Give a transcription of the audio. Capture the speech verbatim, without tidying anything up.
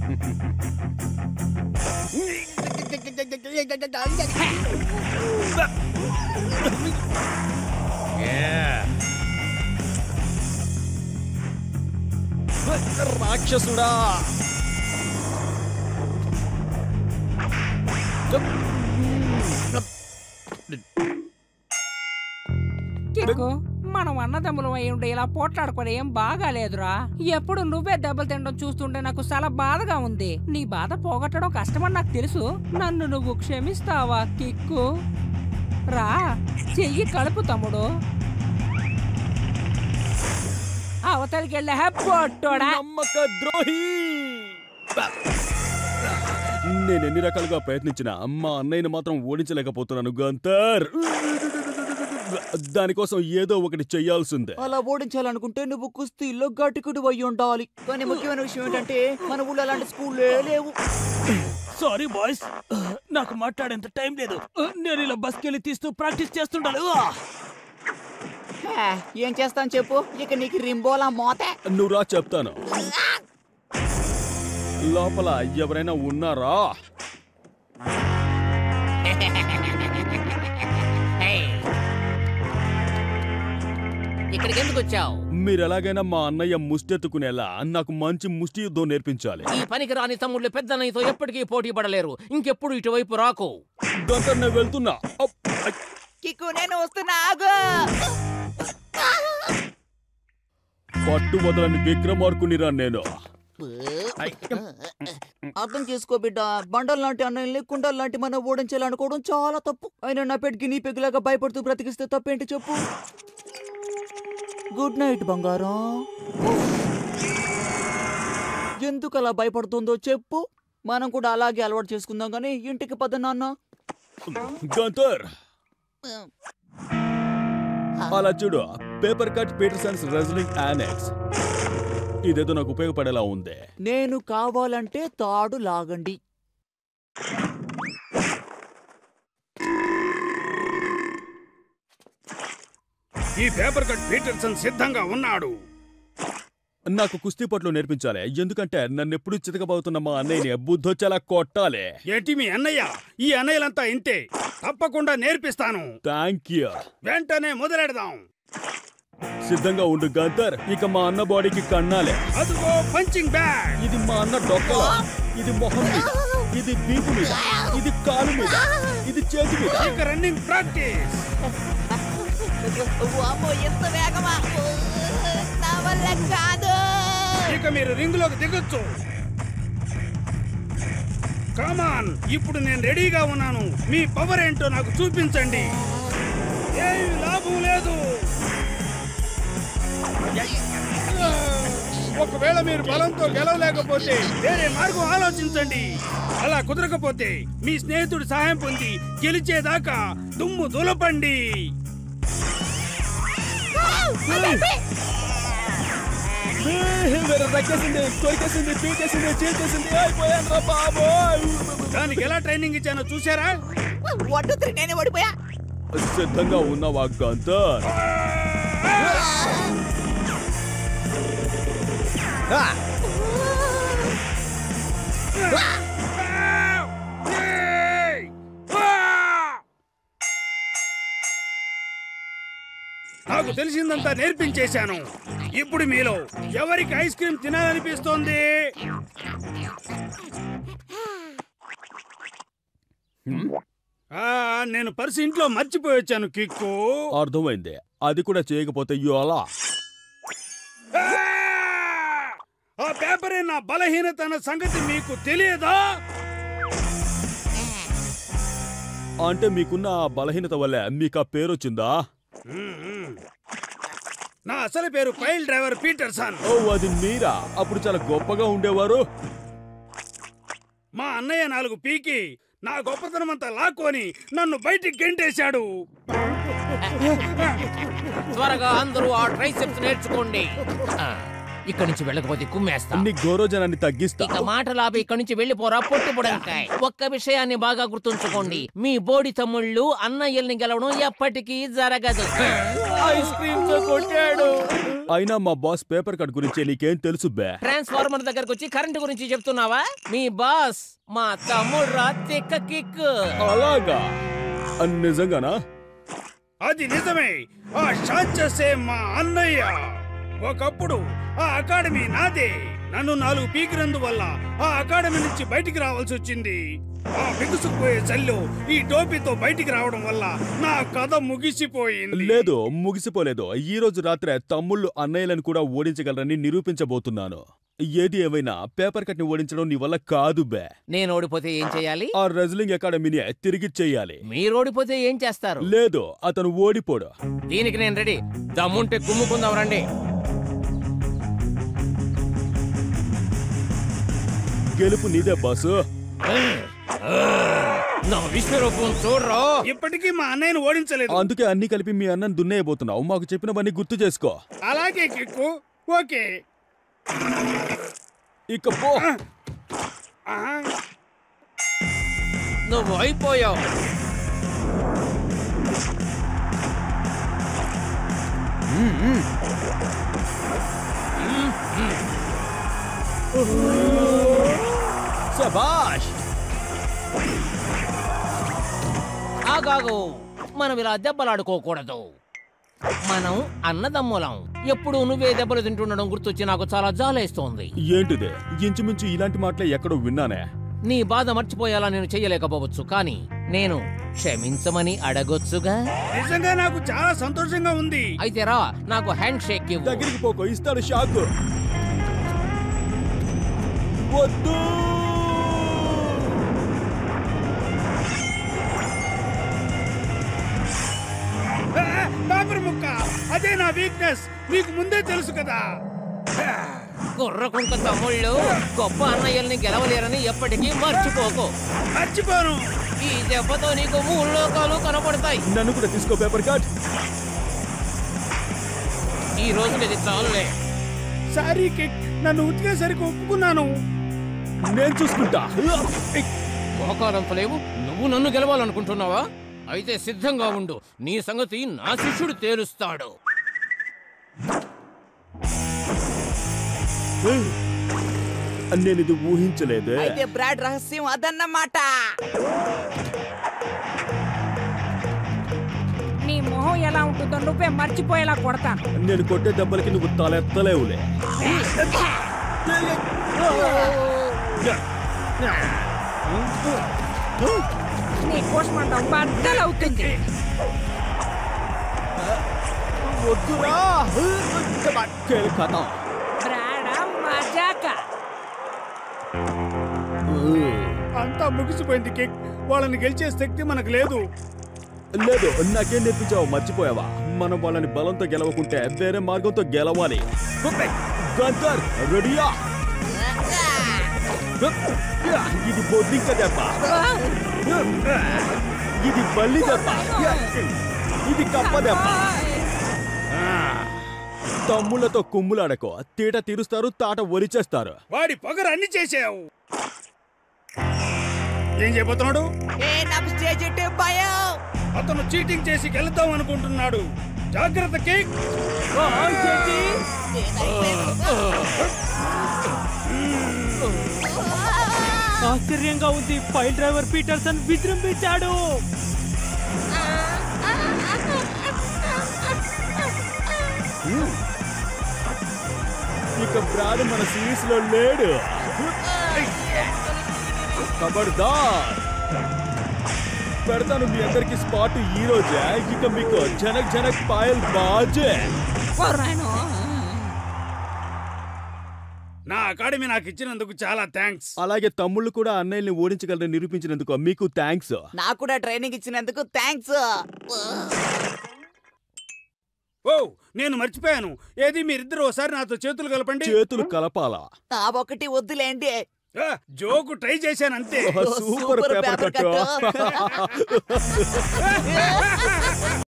రాక్షసుడా! మనం అన్నదమ్ములం అయి ఉంటే ఇలా పోట్లాడుకోవడం ఏం బాగాలేదురా. ఎప్పుడు నువ్వే దెబ్బలు తినడం చూస్తుంటే నాకు చాలా బాధగా ఉంది. నీ బాధ పోగొట్టడం కష్టమని నాకు తెలుసు. నన్ను నువ్వు క్షమిస్తావా కిక్కు? రా, చెయ్యి కలుపు తమ్ముడు. అవతలికి వెళ్ళే పొట్టోడా నమ్మక ద్రోహి. నేను ఎన్ని రకాలుగా ప్రయత్నించినా మా అన్నయ్యని మాత్రం ఓడించలేకపోతున్నాను గంతర్. దానికోసం ఏదో ఒకటి చెయ్యాల్సిందే. అలా ఓడించాలనుకుంటే నువ్వు కుస్తీల్లో గట్టికుడు అయ్యి ఉండాలి. కానీ ముఖ్యమైన విషయం ఏంటంటే మన ఊళ్ళో అలాంటి స్కూల్లే లేవు. సారీ బాయ్స్, నాకు మాట్లాడేంత టైం లేదు. నేను ఇలా బస్కెళ్ళి తీస్తూ ప్రాక్టీస్ చేస్తుండాలి. ఏం చేస్తాను చెప్పు? ఇక నీకు రింబోలా మోతే. నువ్వు రా చెప్తాను. లోపల ఎవరైనా ఉన్నారా? ఇక్కడికి ఎందుకు వచ్చావు? మీరు ఎలాగైనా మా అన్నయ్య ముష్టెత్తుకునేలా నాకు మంచి ముష్టి యుద్ధం నేర్పించాలి. ఈ పనికి రాని తమ్ముళ్ళు పెద్దన్నయ్యతో ఎప్పటికీ పోటీ పడలేరు. ఇంకెప్పుడు ఇటువైపు రాకు. గంతర్ నేను వెళ్తున్నా. కిక్కు నేను వస్తున్నా. పట్టు వదలని విక్రమార్కునిరా నేను. అర్థం చేసుకో బిడ్డ. బండల్ లాంటి అన్నయ్యని కుండల్ లాంటి మనం ఓడించాలనుకోవడం చాలా తప్పు. అయినా నా పెట్టుకి నీ పెగ్గులాగా భయపడుతూ బ్రతికిస్తే తప్పేంటి చెప్పు? గుడ్ నైట్ బంగారం. ఎందుకు అలా భయపడుతుందో చెప్పు. మనం కూడా అలాగే అలవాటు చేసుకుందాం కానీ ఇంటికి పద నాన్న. గంతర్ అలా చూడు, పేపర్ కట్ పీటర్సన్స్ రెజ్లింగ్ యానెక్స్. ఇదేదో నాకు ఉపయోగపడేలా ఉంది. నేను కావాలంటే తాడు లాగండి. ఈ పేపర్ కట్ పీటర్సన్ సిద్ధంగా ఉన్నాడు. నాకు కుస్తీ పట్లు నేర్పించాలి. ఎందుకంటే నన్ను ఎప్పుడు చితకబోతున్న మా అన్నయ్యని బుద్ధొచ్చేలా కొట్టాలి. ఏంటి మీ అన్నయ్య? ఈ అన్నయ్యలంతా ఇంతే. తప్పకుండా నేర్పిస్తాను. Thank you. వెంటనే మొదలెడదాం. సిద్ధంగా ఉండు గంతర్. ఇక మా అన్న బాడీకి కన్నాలే. అదిగో పంచింగ్ బ్యాగ్. ఇది మా అన్న డొక్కల, ఇది మొహం మీద, ఇది వీపు మీద, ఇది కాలు మీద, ఇది చేతి మీద. ఇక రన్నింగ్ ప్రాక్టీస్. ఇక మీరు రింగ్ లోకి దిగొచ్చు. కమాన్, ఇప్పుడు నేను రెడీగా ఉన్నాను. మీ పవర్ ఏంటో నాకు చూపించండి. ఏమి లాభం లేదు. ఒకవేళ మీరు బలంతో గెలవలేకపోతే వేరే మార్గం ఆలోచించండి. అలా కుదరకపోతే మీ స్నేహితుడి సహాయం పొంది గెలిచేదాకా దుమ్ము దులపండి. దానికి ఎలా ట్రైనింగ్ ఇచ్చానో చూసారా? నేనే ఓడిపోయా. సిద్ధంగా ఉన్నావా గంతర్? నాకు తెలిసిందంతా నేర్పించేశాను. ఇప్పుడు మీలో ఎవరికి ఐస్ క్రీమ్ తినాలనిపిస్తోంది? నేను పర్సు ఇంట్లో మర్చిపోయి వచ్చాను కిక్కు. అర్థమైంది. అది కూడా చేయకపోతే యోలా. ఆ పేపరే నా బలహీనత అన్న సంగతి మీకు తెలియదా? అంటే మీకున్న ఆ బలహీనత వల్లే మీకు ఆ పేరు వచ్చిందా? నా అసలు పేరు పైల్ డ్రైవర్ పీటర్సన్. ఓ, అది మీరా? అప్పుడు చాలా గొప్పగా ఉండేవారు. మా అన్నయ్య నాలుగు పీకి నా గొప్పతనం అంతా లాక్కొని నన్ను బయటికి గెంటేశాడు. త్వరగా అందరూ ఆ ట్రైసెప్స్ నేర్చుకోండి. ఇక్కడి నుంచి వెళ్ళకపోతే కుమ్మేస్తా. నీ గౌరవజనాన్ని తగ్గిస్తా. ఇక మాటలాపి ఇక్కడి నుంచి వెళ్ళిపోరా పొట్టుబుడంకాయ్. ఒక్క విషయాన్ని బాగా గుర్తుంచుకోండి, మీ బోడి తమ్ముళ్ళు అన్నయ్యల్ని గెలవడం ఎప్పటికీ జరగదు. ఐస్ క్రీమ్ తో కొట్టాడు. అయినా మా బాస్ పేపర్ కట్ గురించి నీకేం తెలుసు బే? ట్రాన్స్ఫార్మర్ దగ్గరకు వచ్చి కరెంట్ గురించి చెప్తున్నావా? మీ బాస్ మా తమ్ముడు రా తిక్క కిక్. అలాగా? నిజంగానా? అది నిజమే. ఆ షాట్ చేసే మా అన్నయ్య. ఒకప్పుడు ఆ అకాడమీ నాదే. నన్ను నాలుగు పీకినందువల్ల ఆ అకాడమీ నుంచి బయటికి రావాల్సి వచ్చింది. ఆ బిగుసుకుపోయే చల్లో ఈ టోపీతో బయటికి రావడం వల్ల నా కథ ముగిసిపోయింది. లేదు, ముగిసిపోలేదు. ఈ రోజు రాత్రే తమ్ముళ్ళు అన్నయ్యలను కూడా ఓడించగలరని నిరూపించబోతున్నాను. ఏది ఏమైనా పేపర్ కట్ ని ఓడించడం నీ వల్ల కాదు బే. నేను ఓడిపోతే ఏం చేయాలి? ఆ రెజ్లింగ్ అకాడమీని తిరిగి చెయ్యాలి. మీరు ఓడిపోతే ఏం చేస్తారు? లేదు, అతను ఓడిపోడు. దీనికి నేను రెడీ. దమ్ముంటే కుమ్ముకుందాం రండి. గెలుపు నీదే బాసు. నా విశ్వరూపం చూడరా. ఇప్పటికీ మా అన్నయ్యను ఓడించలేదు. అందుకే అన్ని కలిపి మీ అన్నను దున్నేయబోతున్నావు. మాకు చెప్పినవన్నీ గుర్తు చేసుకో. అలాగే కిక్కు. ఓకే. ఇక పో. నువ్వు అయిపోయావు. శభాష్. ఆగాగు, మనం ఇలా దెబ్బలాడుకోకూడదు. మనం అన్నదమ్ములం. ఎప్పుడు నువ్వే దెబ్బలు తింటుండడం గుర్తొచ్చి నాకు చాలా జాలేస్తోంది. ఏంటిదే? ఇంచుమించు ఇలాంటి మాటలే ఎక్కడో విన్నానే. నీ బాధ మర్చిపోయేలా నేను చెయ్యలేకపోవచ్చు, కానీ నేను క్షమించమని అడగొచ్చుగా. నిజంగా నాకు చాలా సంతోషంగా ఉంది. అయితే రా, నాకు హ్యాండ్ షేక్ ఇవ్వు. దగ్గరికి పోకో, ఇస్తాడు షాక్. వద్దు. పేపర్ ముక్క, అదే నా వీక్నెస్. నీకు ముందే తెలుసు కదా. కుర్రకుంక తమ్ముళ్ళు గొప్ప అన్నయ్యల్ని గెలవలేరని ఎప్పటికీ మర్చిపోకు. మర్చిపోను. ఈ దెబ్బతో నీకు మూడు లోకాలు కనపడతాయి. నన్ను కూడా తీసుకో పేపర్ కట్. ఈ రోజు ఇది చాలులే. సారీ కిక్, నన్ను ఉతికేసరికి ఒప్పుకున్నాను. నేను చూసుకుంటా. మోకాలంత లేవు. నువ్వు నన్ను గెలవాలనుకుంటున్నావా? అయితే సిద్ధంగా ఉండు. నీ సంగతి నా శిష్యుడు తేలుస్తాడు. నేను ఇది ఊహించలేదే. అయితే బ్రాడ్ రహస్యం అదన్నమాట. నీ మొహం ఎలా ఉంటుందో నువ్వే మర్చిపోయేలా కొడతాను. నేను కొట్టే దెబ్బలకి నువ్వు తలెత్తలేవులే. నీ కోసమంటాం బద్దలవుతుంది. వద్దురా. ఖతం. బ్రాడా మజాక. అంతా ముగిసిపోయింది కిక్. వాళ్ళని గెలిచే శక్తి మనకు లేదు. లేదు, నాకేం నేర్పించావు? మర్చిపోయావా? మనం వాళ్ళని బలంతో గెలవకుంటే వేరే మార్గంతో గెలవాలి. గంతర్ రెడీయా? ఇది బొద్దింక దెబ్బ. ఇది బల్లి దెబ్బ. ఇది కప్ప దెబ్బ. తమ్ముళ్లతో కుమ్ములాడకో. తీట తీరుస్తారు, తాట ఒరిచేస్తారు. వాడి పొగరు అన్ని చేసావు. ఏం చేయబోతున్నాడు? నాకు స్టేజ్ అంటే భయం. అతను చీటింగ్ చేసి గెలుద్దాం అనుకుంటున్నాడు. జాగ్రత్త కిక్. ఆశ్చర్యంగా ఉంది. ఫైల్ డ్రైవర్ పీటర్సన్ విజృంభించాడు. ఇక బ్రాడ్ మన సిరీస్ లో లేడు. ఖబర్దార్. పెడతాను మీ అందరికి స్పాట్ ఈ రోజే. ఇక మీకు జనక్ జనక్ పాయల్ బాజే. నా అకాడమీ నాకు ఇచ్చినందుకు చాలా థ్యాంక్స్. అలాగే తమ్ముళ్ళు కూడా అన్నయ్యని ఓడించగలరని నిరూపించినందుకు మీకు థ్యాంక్స్. నాకు కూడా ట్రైనింగ్ ఇచ్చినందుకు థ్యాంక్స్. ఓ, నేను మర్చిపోయాను. ఏది మీరిద్దరు ఒకసారి నాతో చేతులు కలపండి. చేతులు కలపాలా? ఆ ఒకటి వద్దులేండి. జోకు ట్రై చేశాను అంతే. Super paper cut.